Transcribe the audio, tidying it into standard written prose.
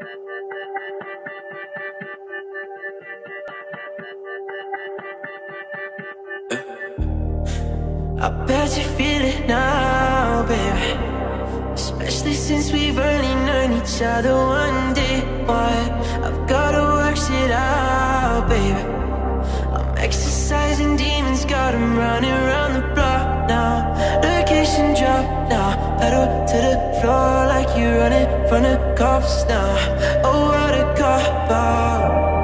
I bet you feel it now, baby. Especially since we've only known each other one day. Why? I've gotta work shit out, baby. I'm exercising demons, got 'em running around the block now. Location drop now, pedal to the floor like you're running from the cops now. Oh, what a cop out.